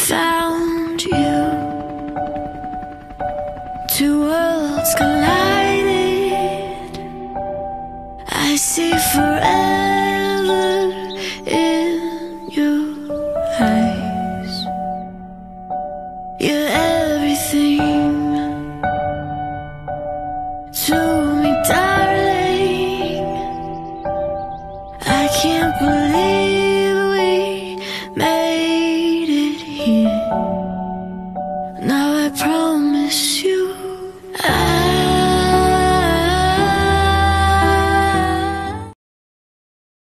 found you. Two worlds collided. I see forever in your eyes. You're everything to me, darling. I can't believe we made it here. Now I promise